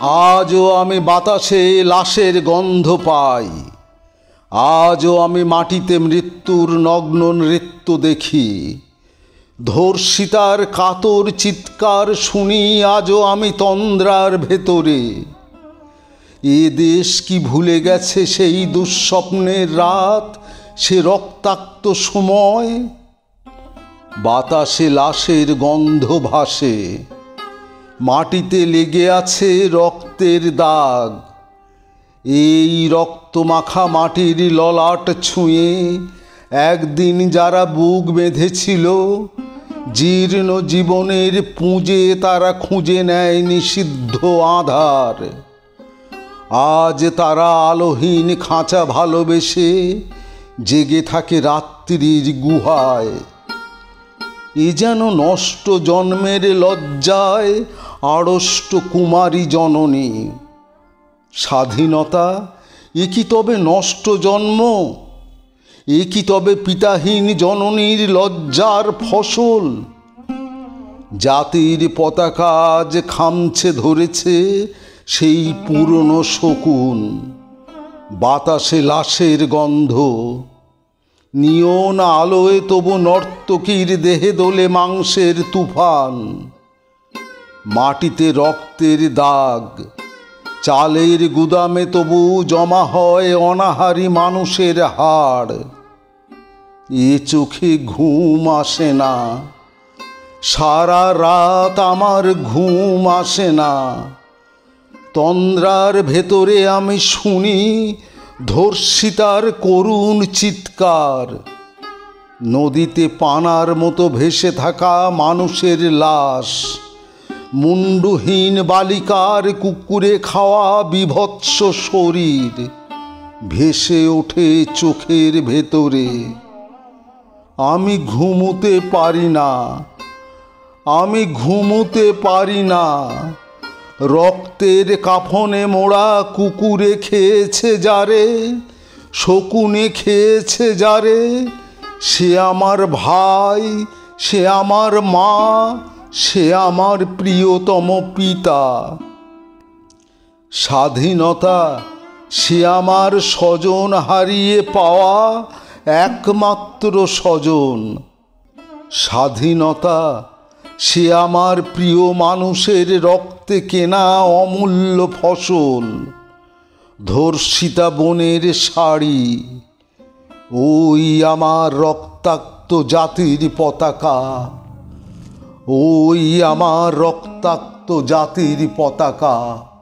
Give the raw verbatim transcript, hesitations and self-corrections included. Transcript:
আজও আমি বাতাসে লাশের গন্ধ পাই, আজও আমি মাটিতে মৃত্যুর নগ্ন নৃত্য দেখি। ধর্ষিতার কাতর চিৎকার শুনি আজও আমি তন্দ্রার ভেতরে। এ দেশ কি ভুলে গেছে সেই দুঃস্বপ্নের রাত, সে রক্তাক্ত সময়? বাতাসে লাশের গন্ধ ভাসে, মাটিতে লেগে আছে রক্তের দাগ। এই রক্তমাখা মাটির ললাট ছুঁয়ে একদিন যারা বুক বেঁধেছিল, জীর্ণ জীবনের পুঁজে তারা খুঁজে নেয় নিষিদ্ধ আধার। আজ তারা আলোহীন খাঁচা ভালোবেসে জেগে থাকে রাত্রির গুহায়। এ যেন নষ্ট জন্মের লজ্জায় আড়ষ্ট কুমারী জননী। স্বাধীনতা এ কি তবে নষ্ট জন্ম? এ কি তবে পিতাহীন জননীর লজ্জার ফসল? জাতির পতাকা আজ খামছে ধরেছে সেই পুরনো শকুন। বাতাসে লাশের গন্ধ, নিয়ন আলোয় তবু নর্তকীর দেহে দোলে মাংসের তুফান। মাটিতে রক্তের দাগ, চালের গুদামে তবু জমা হয় অনাহারী মানুষের হাড়। এ চোখে ঘুম আসে না, সারা রাত আমার ঘুম আসে না। তন্দ্রার ভেতরে আমি শুনি ধর্ষিতার করুণ চিৎকার। নদীতে পানার মতো ভেসে থাকা মানুষের লাশ, মুন্ডহীন বালিকার কুকুরে খাওয়া বিভৎস শরীর ভেসে ওঠে চোখের ভেতরে। আমি ঘুমোতে পারি না, আমি ঘুমোতে পারি না। রক্তের কাফনে মোড়া কুকুরে খেয়েছে যারে, শকুনে খেয়েছে যারে, সে আমার ভাই, সে আমার মা, সে আমার প্রিয়তম পিতা। স্বাধীনতা সে আমার স্বজন হারিয়ে পাওয়া একমাত্র স্বজন। স্বাধীনতা সে আমার প্রিয় মানুষের রক্তে কেনা অমূল্য ফসল। ধর্ষিতা বনের শাড়ি, ওই আমার রক্তাক্ত জাতির পতাকা, ওই আমার রক্তাক্ত জাতির পতাকা।